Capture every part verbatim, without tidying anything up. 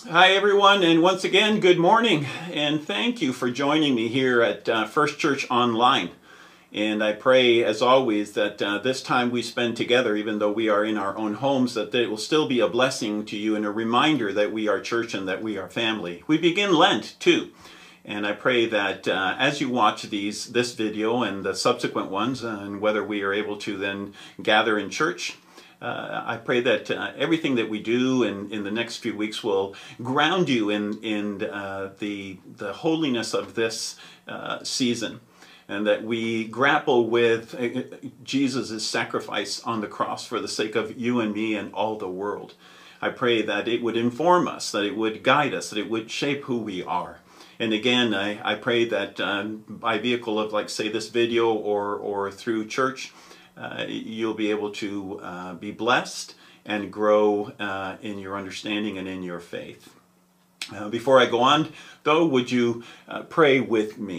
Hi everyone, and once again, good morning, and thank you for joining me here at uh, First Church Online. And I pray, as always, that uh, this time we spend together, even though we are in our own homes, that it will still be a blessing to you and a reminder that we are church and that we are family. We begin Lent, too. And I pray that uh, as you watch these, this video and the subsequent ones, uh, and whether we are able to then gather in church, Uh, I pray that uh, everything that we do in, in the next few weeks will ground you in, in uh, the, the holiness of this uh, season, and that we grapple with uh, Jesus' sacrifice on the cross for the sake of you and me and all the world. I pray that it would inform us, that it would guide us, that it would shape who we are. And again, I, I pray that um, by vehicle of, like, say, this video or, or through church, Uh, you'll be able to uh, be blessed and grow uh, in your understanding and in your faith. Uh, before I go on, though, would you uh, pray with me?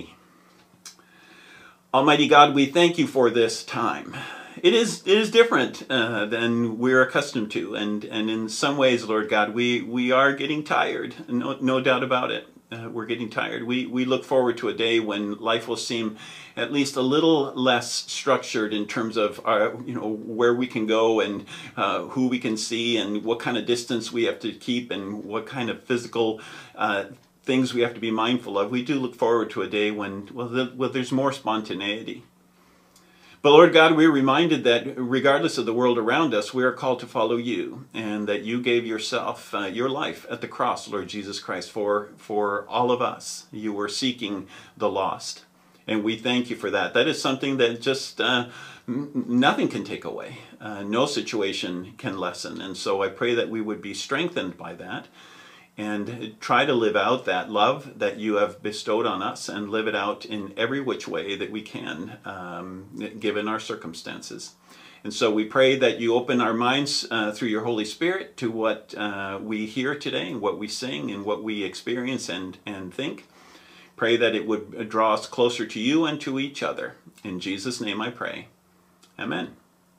Almighty God, we thank you for this time. It is, it is different uh, than we're accustomed to, and, and in some ways, Lord God, we, we are getting tired, no, no doubt about it. Uh, we're getting tired. We, we look forward to a day when life will seem at least a little less structured in terms of our, you know, where we can go and uh, who we can see and what kind of distance we have to keep and what kind of physical uh, things we have to be mindful of. We do look forward to a day when, well, the, well there's more spontaneity. But Lord God, we're reminded that regardless of the world around us, we are called to follow you, and that you gave yourself, uh, your life at the cross, Lord Jesus Christ, for, for all of us. You were seeking the lost, and we thank you for that. That is something that just uh, nothing can take away. Uh, no situation can lessen, and so I pray that we would be strengthened by that, and try to live out that love that you have bestowed on us, and live it out in every which way that we can, um, given our circumstances. And so we pray that you open our minds uh, through your Holy Spirit to what uh, we hear today, and what we sing, and what we experience and, and think. Pray that it would draw us closer to you and to each other. In Jesus' name I pray. Amen.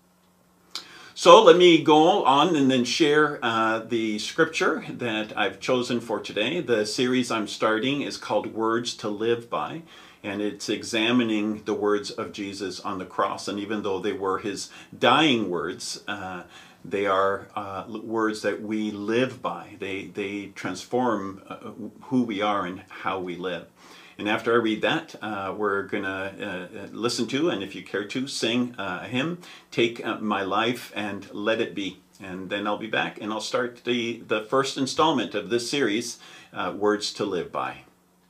So let me go on and then share uh, the scripture that I've chosen for today. The series I'm starting is called Words to Live By, and it's examining the words of Jesus on the cross. And even though they were his dying words, uh, they are uh, words that we live by. They, they transform uh, who we are and how we live. And after I read that, uh, we're going to uh, listen to, and if you care to, sing uh, a hymn, Take uh, My Life and Let It Be. And then I'll be back, and I'll start the, the first installment of this series, uh, Words to Live By.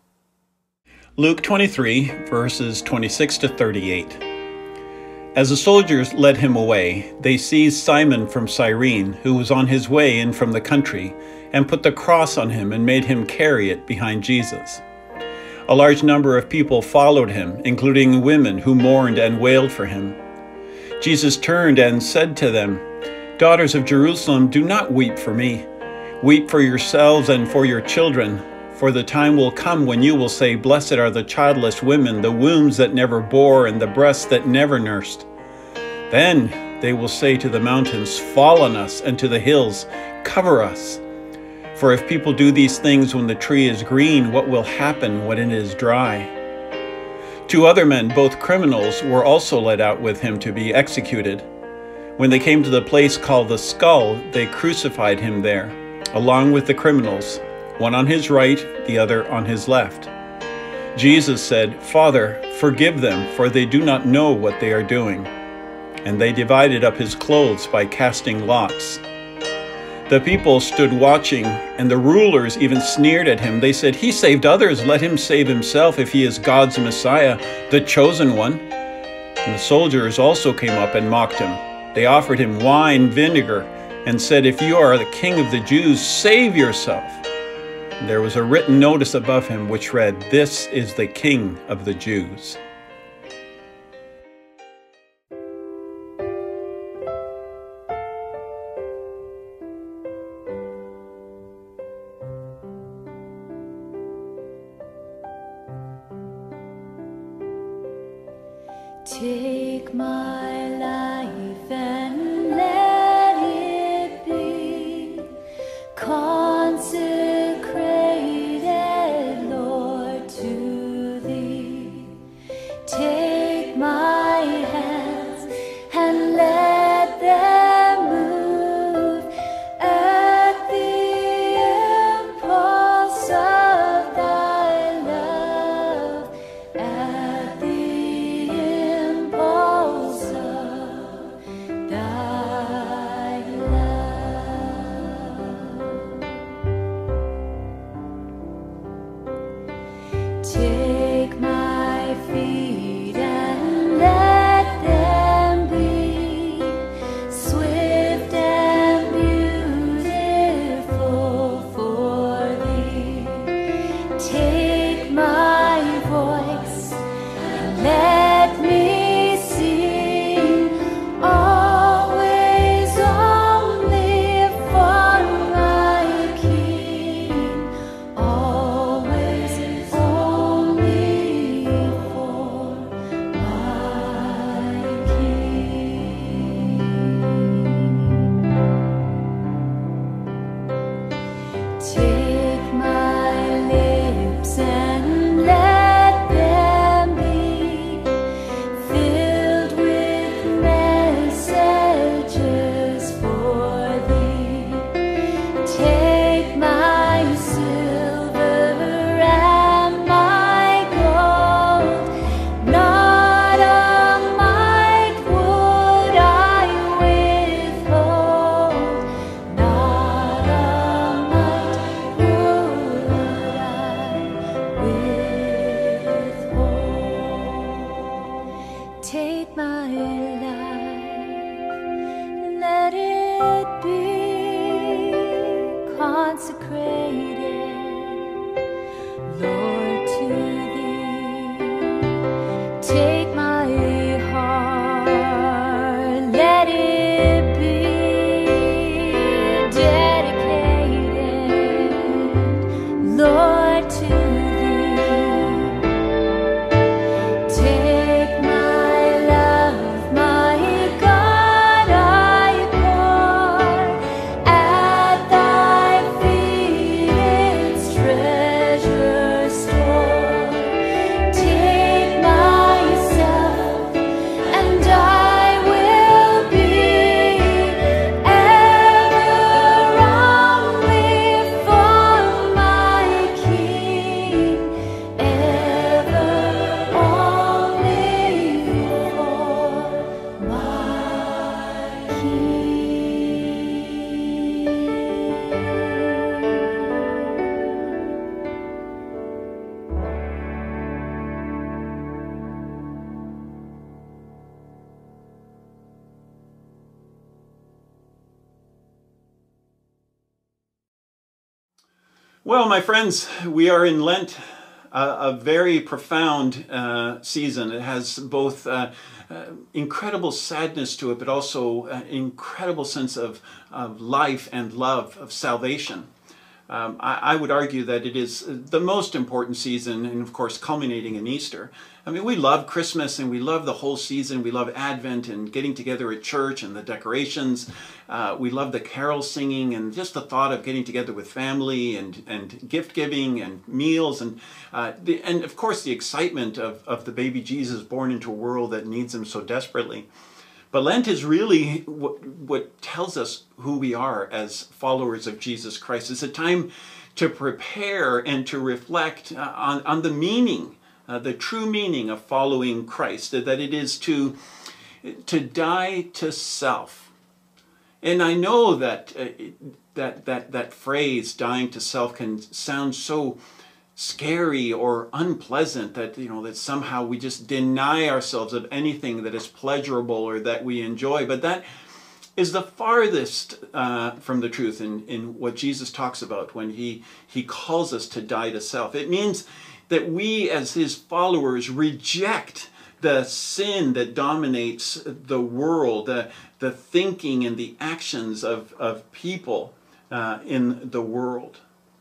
Luke twenty-three, verses twenty-six to thirty-eight. As the soldiers led him away, they seized Simon from Cyrene, who was on his way in from the country, and put the cross on him and made him carry it behind Jesus. A large number of people followed him, including women who mourned and wailed for him. Jesus turned and said to them, "Daughters of Jerusalem, do not weep for me. Weep for yourselves and for your children, for the time will come when you will say, 'Blessed are the childless women, the wombs that never bore, and the breasts that never nursed.' Then they will say to the mountains, 'Fall on us,' and to the hills, 'Cover us.' For if people do these things when the tree is green, what will happen when it is dry?" Two other men, both criminals, were also led out with him to be executed. When they came to the place called the Skull, they crucified him there, along with the criminals, one on his right, the other on his left. Jesus said, "Father, forgive them, for they do not know what they are doing." And they divided up his clothes by casting lots. The people stood watching, and the rulers even sneered at him. They said, "He saved others, let him save himself if he is God's Messiah, the chosen one." And the soldiers also came up and mocked him. They offered him wine, vinegar, and said, "If you are the king of the Jews, save yourself." And there was a written notice above him which read, "This is the King of the Jews." Take my life and let it be consecrated thy love. Take my feet and let them be swift and beautiful for thee. Take my voice and let me sing always only for my King, always only for my King. Take my lips and let them be filled with messages for thee. Take my silver and my gold, not a mite would I withhold, not a mite would I withhold. Take my life, let it be consecrated, Lord, to thee. Take my heart, let it be dedicated, Lord, to thee. Take my love, my God, I pour at thy feet, its treasure store. Take myself, and I will be ever only for my King, ever only for my Well, my friends, we are in Lent, a, a very profound uh, season. It has both uh, uh, incredible sadness to it, but also an incredible sense of, of life and love, of salvation. Um, I, I would argue that it is the most important season, and of course culminating in Easter. I mean, we love Christmas and we love the whole season. We love Advent and getting together at church and the decorations. Uh, we love the carol singing and just the thought of getting together with family and, and gift giving and meals. And, uh, the, and of course the excitement of, of the baby Jesus born into a world that needs him so desperately. But Lent is really what, what tells us who we are as followers of Jesus Christ. It's a time to prepare and to reflect uh, on, on the meaning, uh, the true meaning of following Christ, that it is to, to die to self. And I know that, uh, that, that, that phrase, dying to self, can sound so scary or unpleasant that, you know, that somehow we just deny ourselves of anything that is pleasurable or that we enjoy. But that is the farthest uh, from the truth in, in what Jesus talks about when he, he calls us to die to self. It means that we as his followers reject the sin that dominates the world, the, the thinking and the actions of, of people uh, in the world.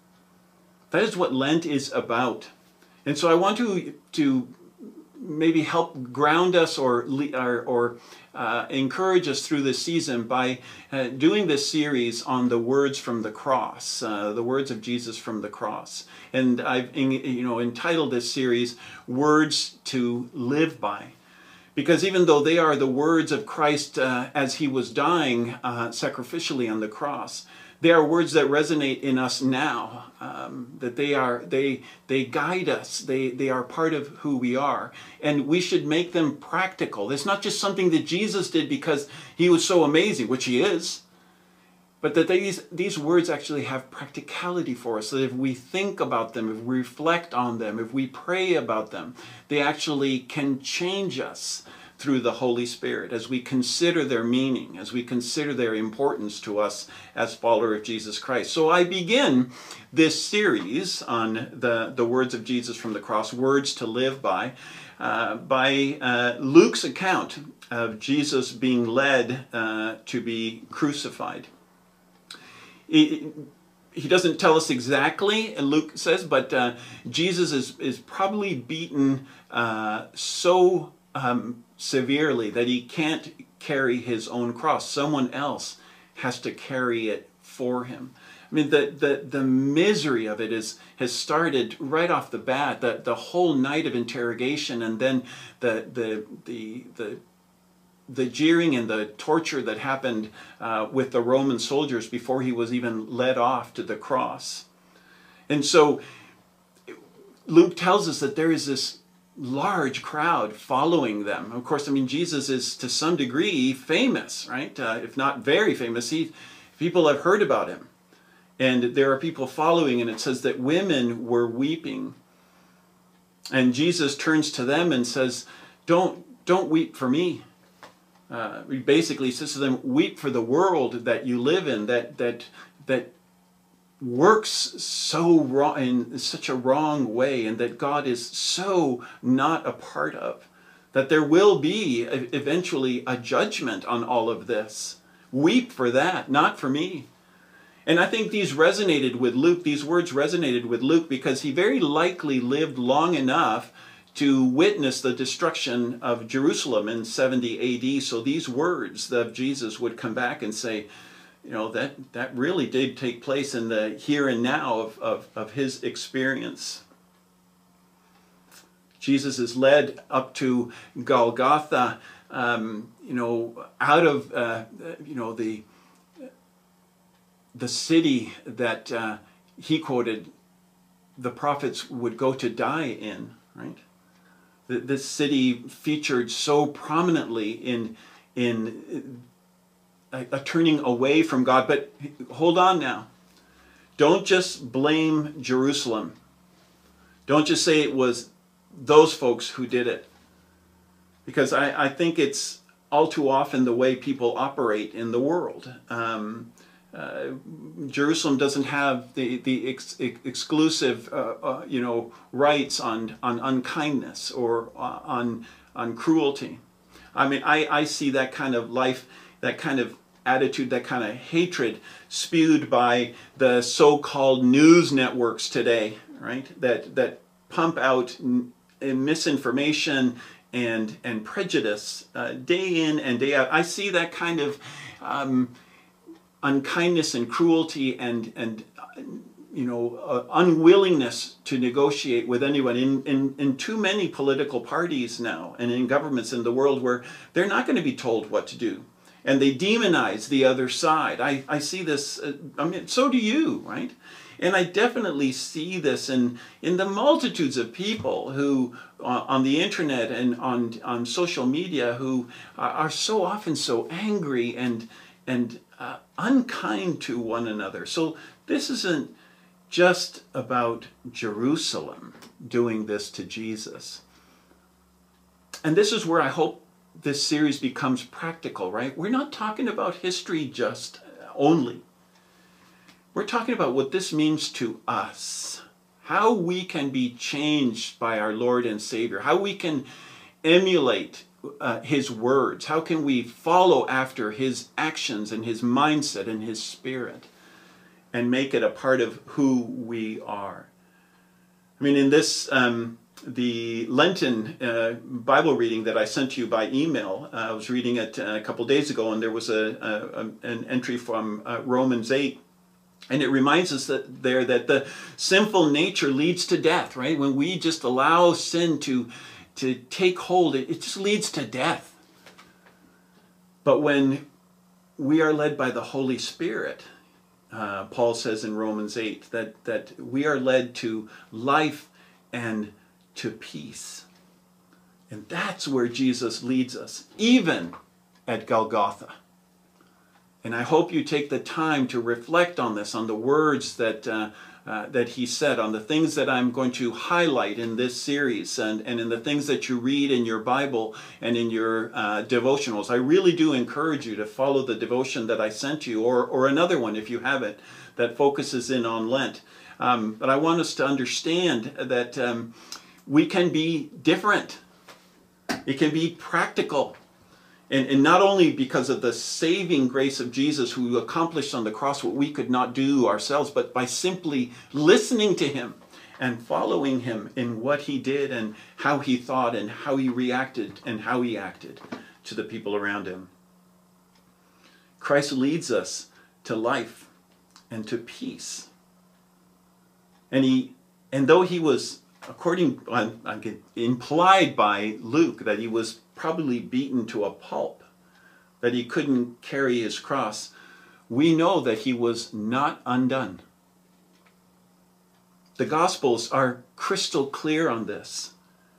That is what Lent is about. And so I want to, to maybe help ground us or, or, or uh, encourage us through this season by uh, doing this series on the words from the cross, uh, the words of Jesus from the cross. And I've you know, entitled this series, Words to Live By. Because even though they are the words of Christ uh, as he was dying uh, sacrificially on the cross, they are words that resonate in us now, um, that they are they they guide us. They they are part of who we are, and we should make them practical. It's not just something that Jesus did because he was so amazing, which he is, but that these these words actually have practicality for us. That if we think about them, if we reflect on them, if we pray about them, they actually can change us through the Holy Spirit as we consider their meaning, as we consider their importance to us as followers of Jesus Christ. So I begin this series on the, the words of Jesus from the cross, Words to Live By, uh, by uh, Luke's account of Jesus being led uh, to be crucified. He, he doesn't tell us exactly, Luke says, but uh, Jesus is, is probably beaten uh, so um, severely that he can't carry his own cross. Someone else has to carry it for him. I mean, the, the, the misery of it is, has started right off the bat, the, the whole night of interrogation, and then the, the, the, the, the jeering and the torture that happened uh, with the Roman soldiers before he was even led off to the cross. And so Luke tells us that there is this large crowd following them. Of course, I mean, Jesus is to some degree famous, right? Uh, if not very famous, he, people have heard about him. And there are people following, and it says that women were weeping. And Jesus turns to them and says, don't, don't weep for me. Uh, he basically says to them, weep for the world that you live in, that, that, that works so wrong, in such a wrong way, and that God is so not a part of, that there will be eventually a judgment on all of this. Weep for that, not for me. And I think these resonated with Luke, these words resonated with Luke because he very likely lived long enough to witness the destruction of Jerusalem in seventy A D. So these words of Jesus would come back and say, you know, that, that really did take place in the here and now of, of, of his experience. Jesus is led up to Golgotha, um, you know, out of, uh, you know, the, the city that uh, he quoted the prophets would go to die in, right? This city featured so prominently in, in a, a turning away from God. But hold on now. Don't just blame Jerusalem. Don't just say it was those folks who did it. Because I, I think it's all too often the way people operate in the world. Um, Uh, Jerusalem doesn't have the the ex ex exclusive uh, uh, you know rights on on unkindness or uh, on on cruelty. I mean, I I see that kind of life, that kind of attitude, that kind of hatred spewed by the so-called news networks today, right? That that pump out misinformation and and prejudice uh, day in and day out. I see that kind of um, unkindness and cruelty and and you know uh, unwillingness to negotiate with anyone in, in in too many political parties now and in governments in the world where they're not going to be told what to do, and they demonize the other side. I, I see this, uh, I mean, so do you, right? And I definitely see this in, in the multitudes of people who, uh, on the internet and on, on social media, who are, are so often so angry and, and uh, unkind to one another. So this isn't just about Jerusalem doing this to Jesus. And this is where I hope this series becomes practical, right? We're not talking about history just only. We're talking about what this means to us, how we can be changed by our Lord and Savior, how we can emulate uh, His words, how can we follow after His actions and His mindset and His spirit and make it a part of who we are. I mean, in this, um, the Lenten uh, Bible reading that I sent to you by email, uh, I was reading it uh, a couple days ago, and there was a, a, an entry from uh, Romans eight. And it reminds us that there that the sinful nature leads to death, right? When we just allow sin to, to take hold, it, it just leads to death. But when we are led by the Holy Spirit, uh, Paul says in Romans eight, that, that we are led to life and to peace. And that's where Jesus leads us, even at Golgotha. And I hope you take the time to reflect on this, on the words that uh, uh, that he said, on the things that I'm going to highlight in this series, and, and in the things that you read in your Bible and in your uh, devotionals. I really do encourage you to follow the devotion that I sent you, or, or another one if you have it, that focuses in on Lent. Um, but I want us to understand that um, we can be different. It can be practical. And, and not only because of the saving grace of Jesus, who accomplished on the cross what we could not do ourselves, but by simply listening to him and following him in what he did and how he thought and how he reacted and how he acted to the people around him. Christ leads us to life and to peace. And he, and though he was, according, uh, implied by Luke, that he was probably beaten to a pulp, that he couldn't carry his cross, we know that he was not undone. The Gospels are crystal clear on this.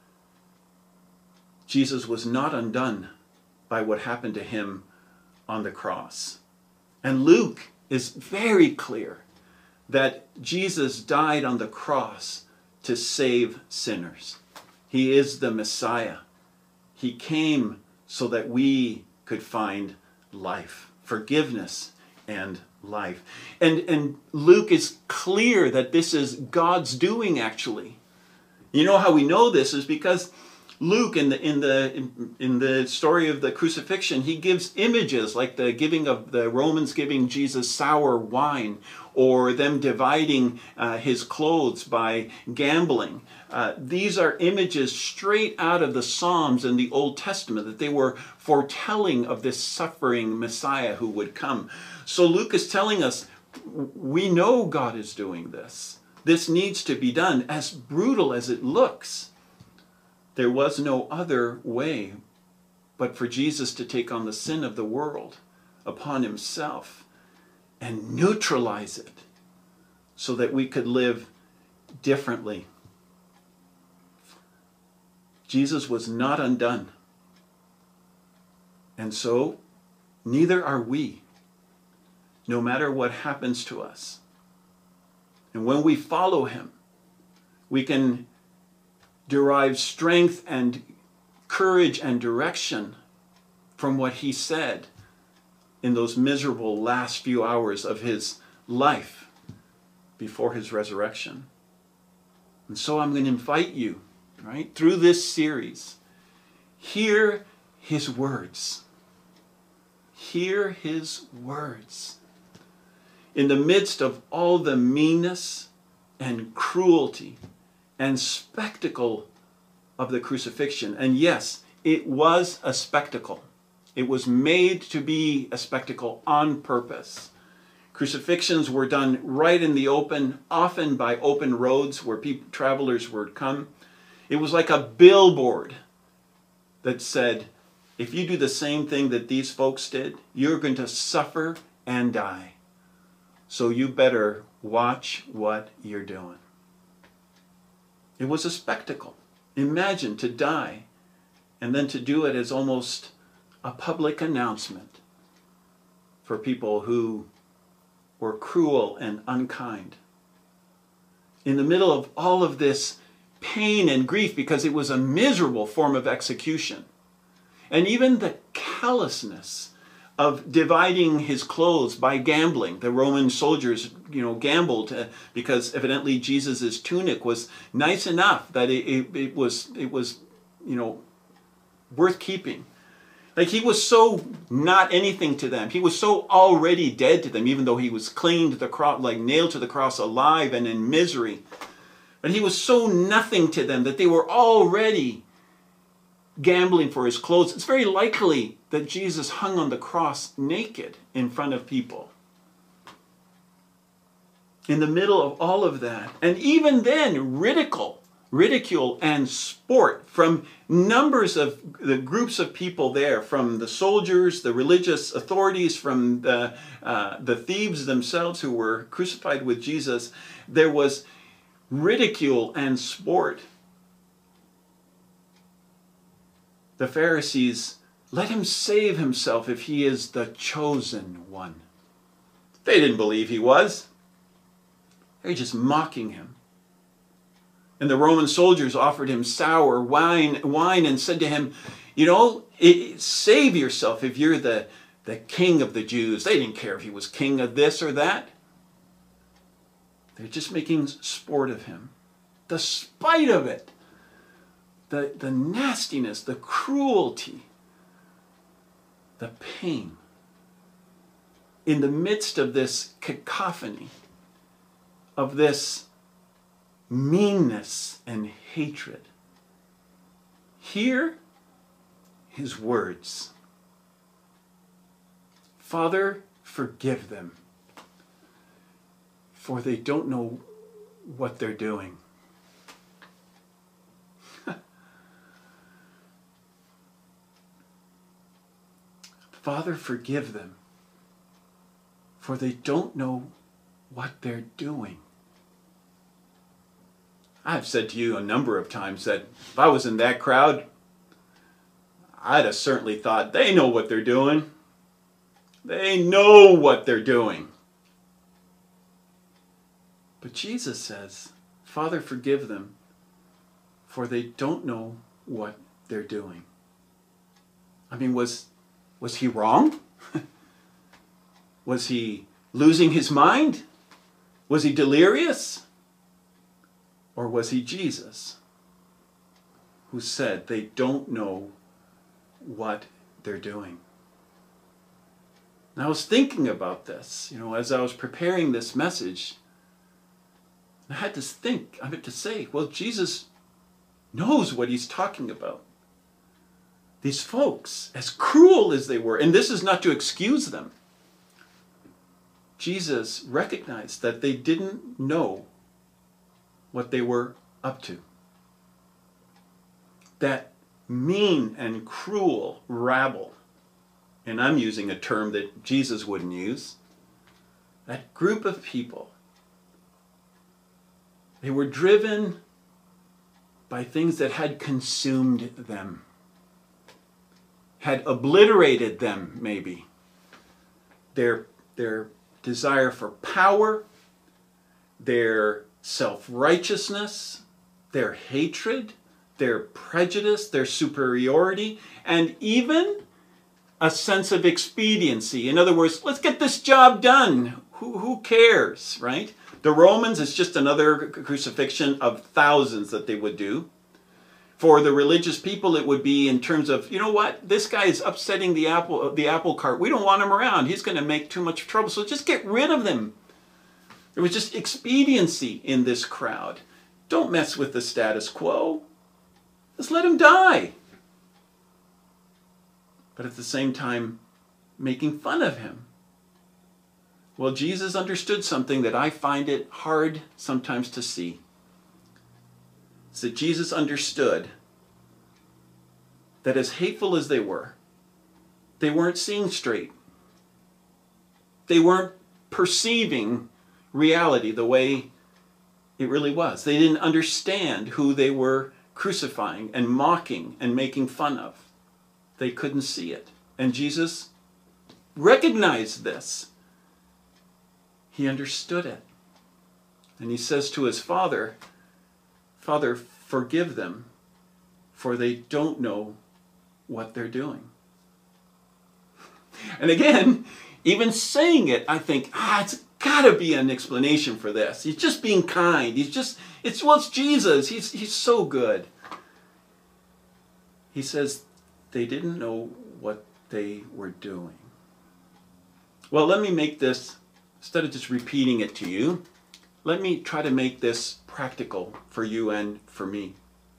Jesus was not undone by what happened to him on the cross. And Luke is very clear that Jesus died on the cross to save sinners. He is the Messiah. He came so that we could find life, forgiveness, and life. And, and Luke is clear that this is God's doing, actually. You know how we know this is because Luke, in the, in the, in, in the story of the crucifixion, he gives images like the giving of the Romans giving Jesus sour wine, or them dividing uh, his clothes by gambling. Uh, these are images straight out of the Psalms in the Old Testament, that they were foretelling of this suffering Messiah who would come. So Luke is telling us, we know God is doing this. This needs to be done, as brutal as it looks. There was no other way but for Jesus to take on the sin of the world upon himself and neutralize it so that we could live differently. Jesus was not undone. And so, neither are we, no matter what happens to us. And when we follow him, we can derive strength and courage and direction from what he said in those miserable last few hours of his life before his resurrection. And so I'm going to invite you, right, through this series, hear his words. Hear his words. In the midst of all the meanness and cruelty and spectacle of the crucifixion. And yes, it was a spectacle. It was made to be a spectacle on purpose. Crucifixions were done right in the open, often by open roads where people, travelers would come. It was like a billboard that said, if you do the same thing that these folks did, you're going to suffer and die. So you better watch what you're doing. It was a spectacle. Imagine to die and then to do it as almost a public announcement for people who were cruel and unkind. In the middle of all of this pain and grief, because it was a miserable form of execution, and even the callousness of dividing his clothes by gambling. The Roman soldiers, you know, gambled uh, because evidently Jesus's tunic was nice enough that it, it, it was, it was, you know, worth keeping. Like, he was so not anything to them. He was so already dead to them, even though he was claimed to the cross, like nailed to the cross alive and in misery. But he was so nothing to them that they were already gambling for his clothes. It's very likely that Jesus hung on the cross naked in front of people. In the middle of all of that, and even then ridicule ridicule and sport from numbers of the groups of people there, from the soldiers, the religious authorities, from the, uh, the thieves themselves who were crucified with Jesus. There was ridicule and sport. The Pharisees, let him save himself if he is the chosen one. They didn't believe he was. They were just mocking him. And the Roman soldiers offered him sour wine, wine and said to him, you know, it, save yourself if you're the, the king of the Jews. They didn't care if he was king of this or that. They're just making sport of him. The spite of it, the, the nastiness, the cruelty, the pain. In the midst of this cacophony, of this meanness and hatred, hear his words. Father, forgive them, for they don't know what they're doing. Father, forgive them, for they don't know what they're doing. I've said to you a number of times that if I was in that crowd, I'd have certainly thought, they know what they're doing. They know what they're doing. But Jesus says, Father, forgive them, for they don't know what they're doing. I mean, was, was he wrong? Was he losing his mind? Was he delirious? Or was he Jesus, who said they don't know what they're doing? And I was thinking about this, you know, as I was preparing this message. I had to think, I had to say, well, Jesus knows what he's talking about. These folks, as cruel as they were, and this is not to excuse them, Jesus recognized that they didn't know what they were up to. That mean and cruel rabble, and I'm using a term that Jesus wouldn't use, that group of people, they were driven by things that had consumed them, had obliterated them maybe. Their, their desire for power, their self-righteousness, their hatred, their prejudice, their superiority, and even a sense of expediency. In other words, let's get this job done. Who, who cares, right? The Romans, it's just another crucifixion of thousands that they would do. For the religious people, it would be in terms of, you know what, this guy is upsetting the apple, the apple cart. We don't want him around. He's going to make too much trouble, so just get rid of him. There was just expediency in this crowd. Don't mess with the status quo. Just let him die. But at the same time, making fun of him. Well, Jesus understood something that I find it hard sometimes to see. It's that Jesus understood that as hateful as they were, they weren't seeing straight. They weren't perceiving reality the way it really was. They didn't understand who they were crucifying and mocking and making fun of. They couldn't see it. And Jesus recognized this. He understood it. And he says to his Father, Father, forgive them, for they don't know what they're doing. And again, even saying it, I think, ah, it's got to be an explanation for this. He's just being kind. He's just, it's, well, it's Jesus. He's, he's so good. He says they didn't know what they were doing. Well, let me make this, instead of just repeating it to you, let me try to make this practical for you and for me.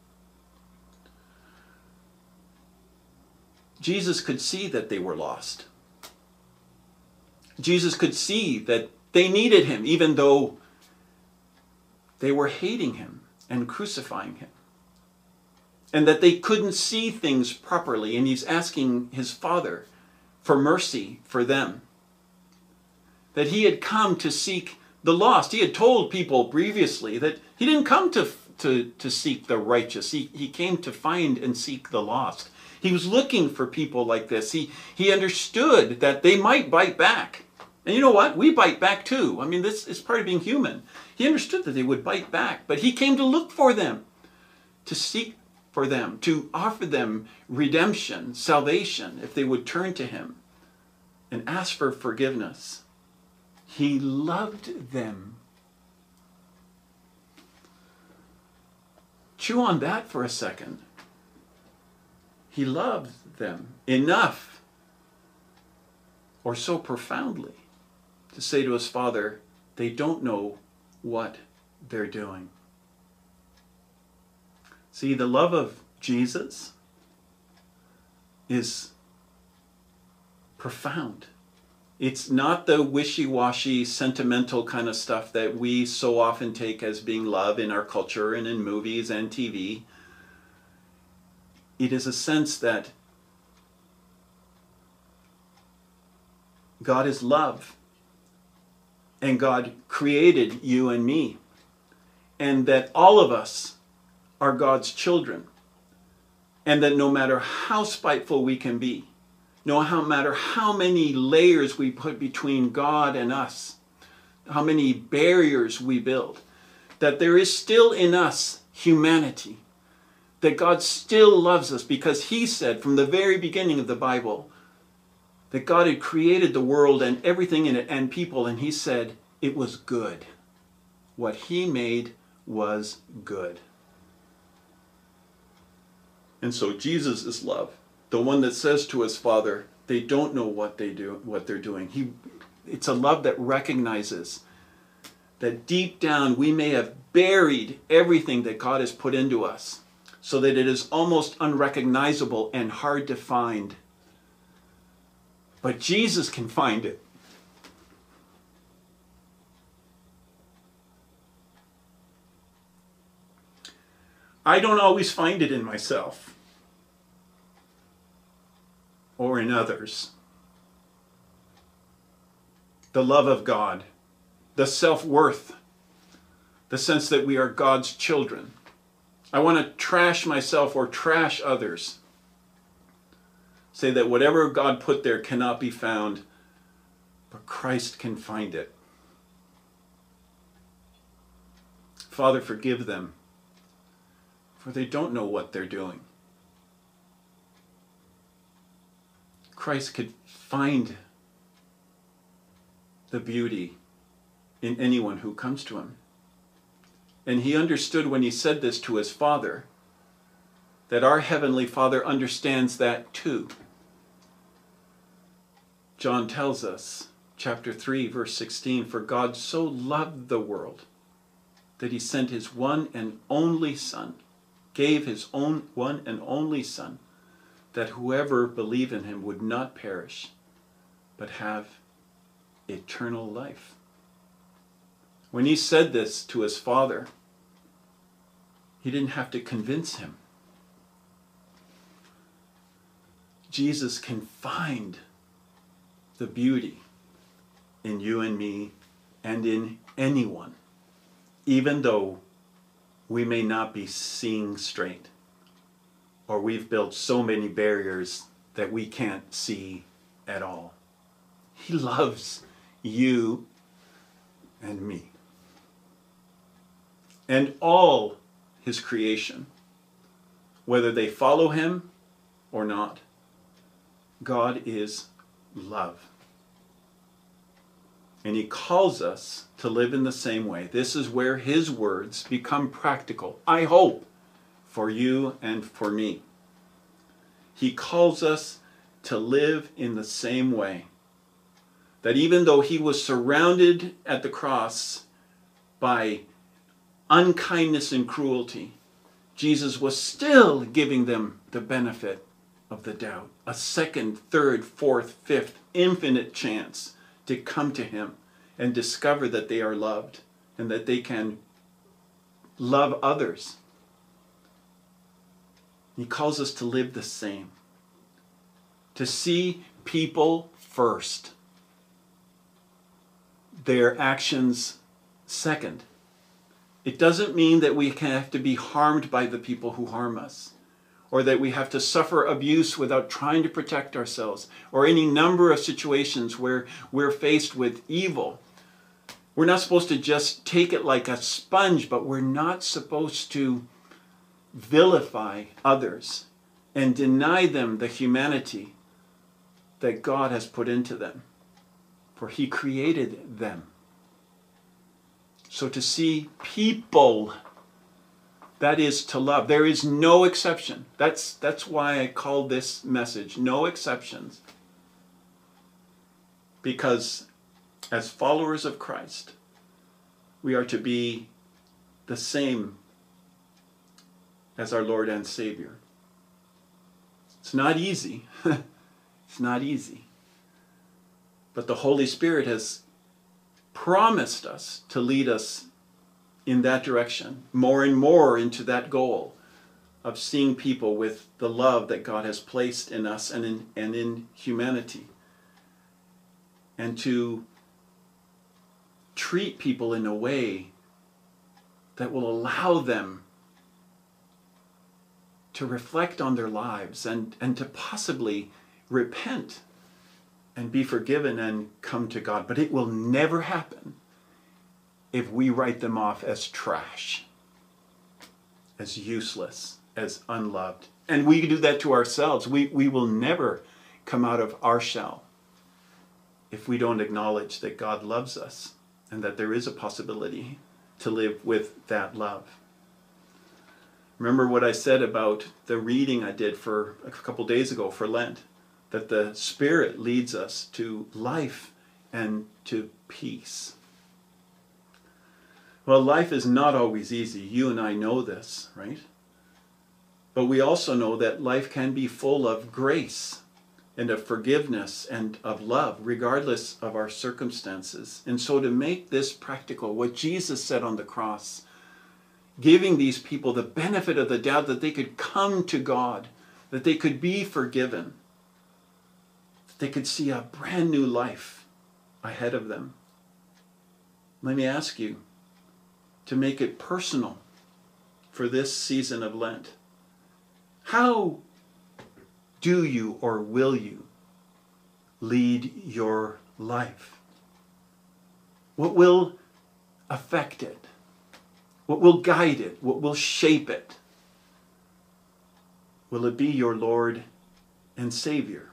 Jesus could see that they were lost. Jesus could see that they needed him, even though they were hating him. and crucifying him. And that they couldn't see things properly, and he's asking his Father for mercy for them. That he had come to seek the lost. He had told people previously that he didn't come to, to, to seek the righteous. He, he came to find and seek the lost. He was looking for people like this. He, he understood that they might bite back. And you know what? We bite back too. I mean, this is part of being human. He understood that they would bite back, but he came to look for them, to seek for them, to offer them redemption, salvation, if they would turn to him and ask for forgiveness. He loved them. Chew on that for a second. He loved them enough, or so profoundly, to say to his Father, they don't know what they're doing. See, the love of Jesus is profound. It's not the wishy-washy, sentimental kind of stuff that we so often take as being love in our culture and in movies and T V. It is a sense that God is love, and God created you and me, and that all of us are God's children, and that no matter how spiteful we can be, no matter how many layers we put between God and us, how many barriers we build, that there is still in us humanity, that God still loves us, because he said from the very beginning of the Bible that God had created the world and everything in it and people, and he said it was good. What he made was good. And so Jesus is love. The one that says to his Father, they don't know what they do, what they're doing. He, it's a love that recognizes that deep down we may have buried everything that God has put into us, so that it is almost unrecognizable and hard to find. But Jesus can find it. I don't always find it in myself or in others. The love of God, the self-worth, the sense that we are God's children. I want to trash myself or trash others. Say that whatever God put there cannot be found, but Christ can find it. Father, forgive them, for they don't know what they're doing. Christ could find the beauty in anyone who comes to him. And he understood when he said this to his Father, that our Heavenly Father understands that too. John tells us, chapter three, verse sixteen, for God so loved the world that he sent his one and only Son, gave his own one and only Son, that whoever believed in him would not perish, but have eternal life. When he said this to his Father, he didn't have to convince him. Jesus can find the beauty in you and me and in anyone, even though we may not be seeing straight, or we've built so many barriers that we can't see at all. He loves you and me and all his creation, whether they follow him or not. God is love. And he calls us to live in the same way. This is where his words become practical, I hope, for you and for me. He calls us to live in the same way. That even though he was surrounded at the cross by unkindness and cruelty, Jesus was still giving them the benefit of the doubt. A second, third, fourth, fifth, infinite chance to come to him and discover that they are loved and that they can love others. He calls us to live the same. To see people first. Their actions second. It doesn't mean that we have to be harmed by the people who harm us, or that we have to suffer abuse without trying to protect ourselves, or any number of situations where we're faced with evil. We're not supposed to just take it like a sponge, but we're not supposed to vilify others and deny them the humanity that God has put into them, for He created them. So to see people, that is to love. There is no exception. That's, that's why I called this message, No Exceptions. Because as followers of Christ, we are to be the same as our Lord and Savior. It's not easy. It's not easy. But the Holy Spirit has promised us to lead us in that direction, more and more into that goal of seeing people with the love that God has placed in us and in, and in humanity. And to treat people in a way that will allow them to reflect on their lives and, and to possibly repent and be forgiven and come to God. But it will never happen if we write them off as trash, as useless, as unloved. And we do that to ourselves. We, we will never come out of our shell if we don't acknowledge that God loves us and that there is a possibility to live with that love. Remember what I said about the reading I did for a couple days ago for Lent, that the Spirit leads us to life and to peace. Well, life is not always easy. You and I know this, right? But we also know that life can be full of grace and of forgiveness and of love, regardless of our circumstances. And so to make this practical, what Jesus said on the cross, giving these people the benefit of the doubt that they could come to God, that they could be forgiven, that they could see a brand new life ahead of them. Let me ask you to make it personal for this season of Lent. How do you or will you lead your life? What will affect it? What will guide it? What will shape it? Will it be your Lord and Savior?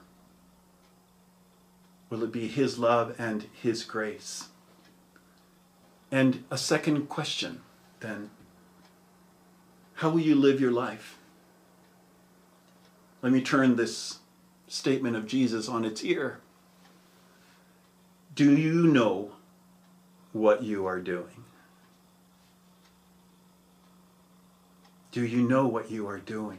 Will it be His love and His grace? And a second question then, how will you live your life? Let me turn this statement of Jesus on its ear. Do you know what you are doing? Do you know what you are doing?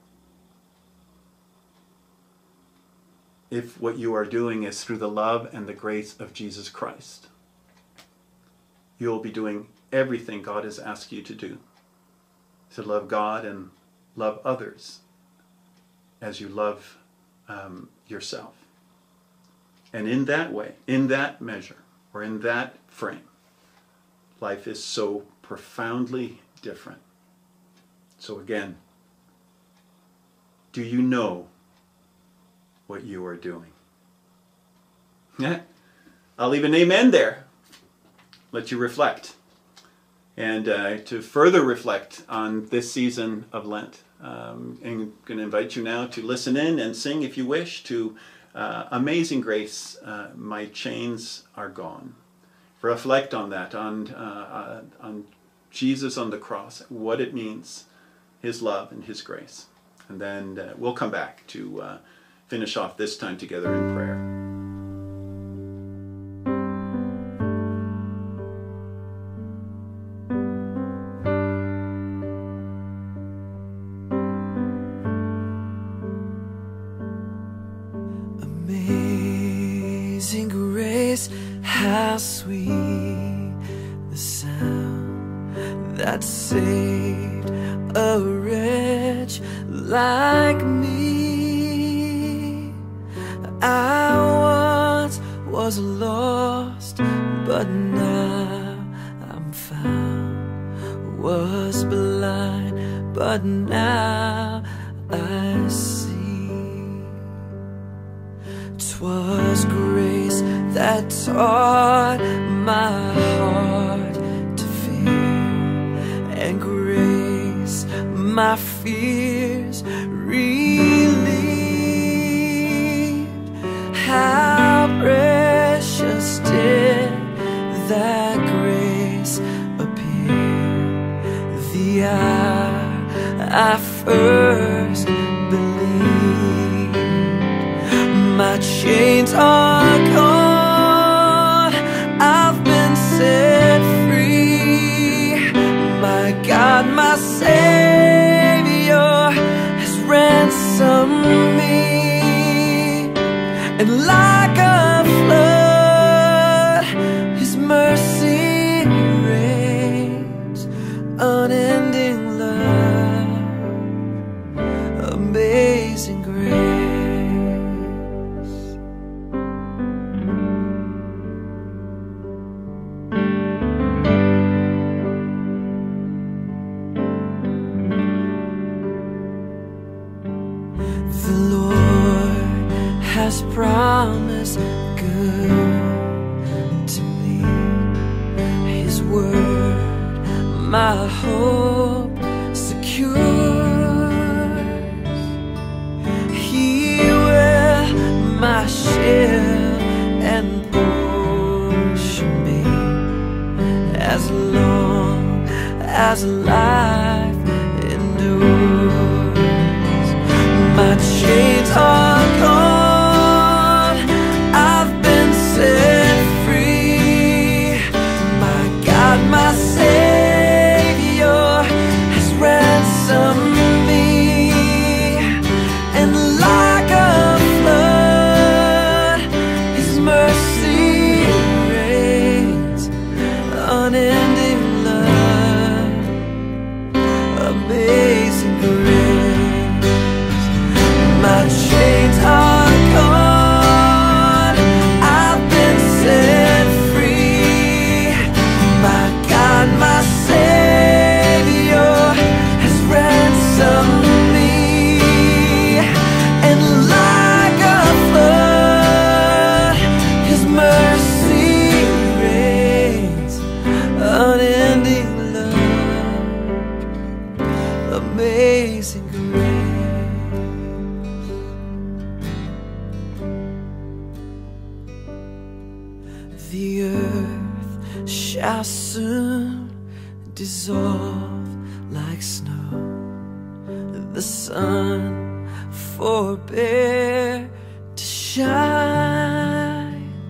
If what you are doing is through the love and the grace of Jesus Christ, you'll be doing everything God has asked you to do, to love God and love others as you love um, yourself. And in that way, in that measure, or in that frame, life is so profoundly different. So again, do you know what you are doing? Yeah, I'll leave an amen there. Let you reflect. And uh, to further reflect on this season of Lent, um, I'm going to invite you now to listen in and sing, if you wish, to uh, Amazing Grace, uh, My Chains Are Gone. Reflect on that, on, uh, uh, on Jesus on the cross, what it means, His love and His grace. And then uh, we'll come back to uh, finish off this time together in prayer. Amazing grace, how sweet the sound that saved a wretch like me. I once was lost, but now I'm found. Was blind, but now I see. 'Twas grace that taught my heart to fear, and grace my fears relieved. How precious did that grace appear the hour I first believed. My chains are gone, I've been set free. My God, my Savior has ransomed me. And like a flood, His mercy reigns. Unending love, amazing grace. The Lord has promised good to me. His word, my hope secures. He will my shield and portion be, as long as life endures. My chains are gone, I've been set free. My God, my Savior has ransomed me. And like a flood, His mercy reigns. Unending love, amazing grace. My chains are gone, I've been set free. My God, my Savior has ransomed me. And like a flood, His mercy reigns. Unending love, amazing grace. The earth shall soon dissolve like snow. The sun forbear to shine,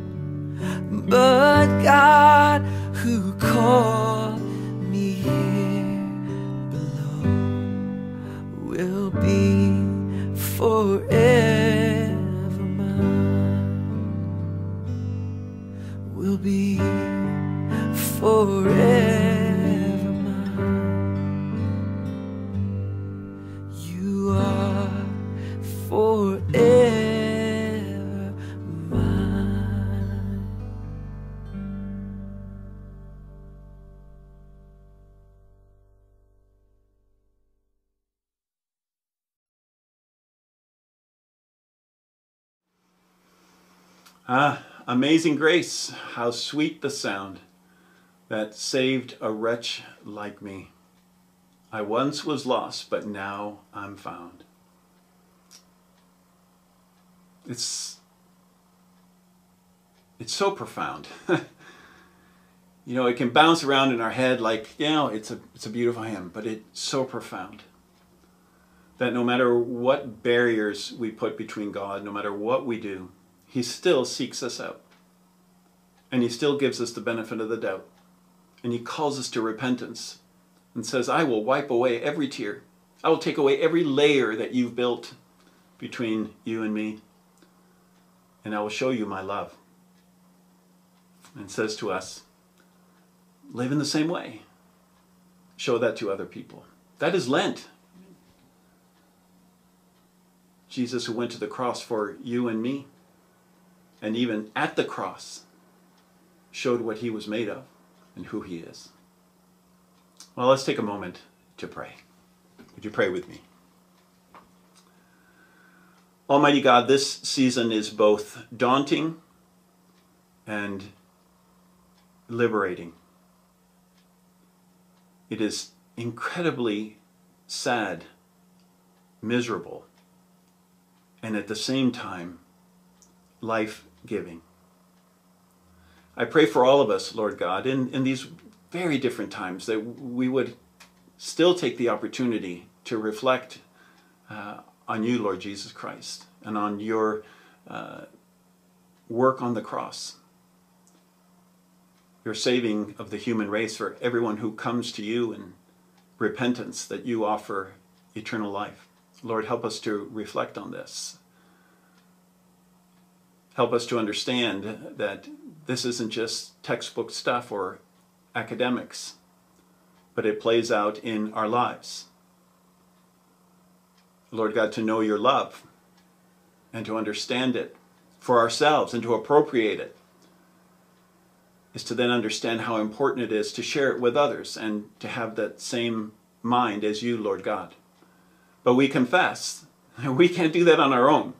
but God who called me here below will be forever mine. Will be forever mine. You are forever mine. Ah, amazing grace, how sweet the sound that saved a wretch like me. I once was lost, but now I'm found. It's, it's so profound. You know, it can bounce around in our head like, you know, it's a, it's a beautiful hymn, but it's so profound that no matter what barriers we put between God, no matter what we do, He still seeks us out. And He still gives us the benefit of the doubt. And He calls us to repentance and says, I will wipe away every tear. I will take away every layer that you've built between you and me. And I will show you my love. And says to us, live in the same way. show that to other people. That is Lent. Jesus who went to the cross for you and me, and even at the cross, showed what he was made of and who he is. Well, let's take a moment to pray. Would you pray with me? Almighty God, this season is both daunting and liberating. It is incredibly sad, miserable, and at the same time, life-giving. I pray for all of us, Lord God, in, in these very different times, that we would still take the opportunity to reflect uh, on you, Lord Jesus Christ, and on your uh, work on the cross, your saving of the human race for everyone who comes to you in repentance, that you offer eternal life. Lord, help us to reflect on this. Help us to understand that this isn't just textbook stuff or academics, but it plays out in our lives. Lord God, to know your love and to understand it for ourselves and to appropriate it is to then understand how important it is to share it with others and to have that same mind as you, Lord God. But we confess we can't do that on our own.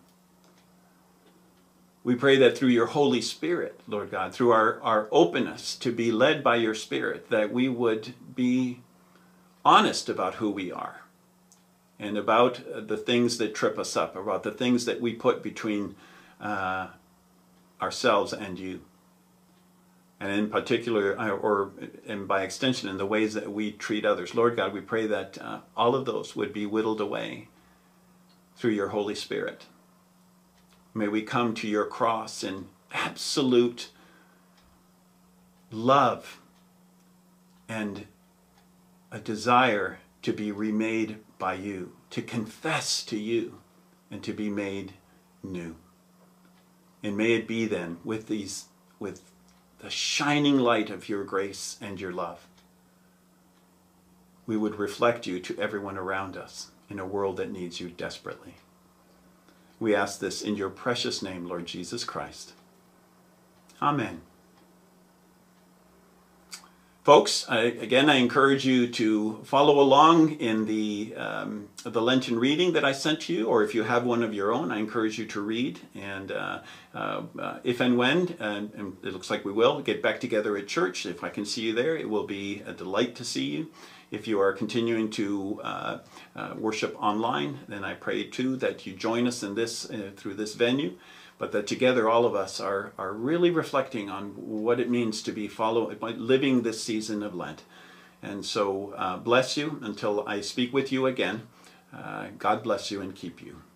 We pray that through your Holy Spirit, Lord God, through our, our openness to be led by your Spirit, that we would be honest about who we are and about the things that trip us up, about the things that we put between uh, ourselves and you. And in particular, or and by extension, in the ways that we treat others. Lord God, we pray that uh, all of those would be whittled away through your Holy Spirit. May we come to your cross in absolute love and a desire to be remade by you, to confess to you, and to be made new. And may it be then with these, with the shining light of your grace and your love, we would reflect you to everyone around us in a world that needs you desperately. We ask this in your precious name, Lord Jesus Christ. Amen. Folks, I, again, I encourage you to follow along in the, um, the Lenten reading that I sent to you, or if you have one of your own, I encourage you to read. And uh, uh, uh, if and when, and, and it looks like we will, get back together at church. If I can see you there, it will be a delight to see you. If you are continuing to uh, uh, worship online, then I pray too that you join us in this uh, through this venue, but that together all of us are, are really reflecting on what it means to be follow, living this season of Lent. And so uh, bless you until I speak with you again. Uh, God bless you and keep you.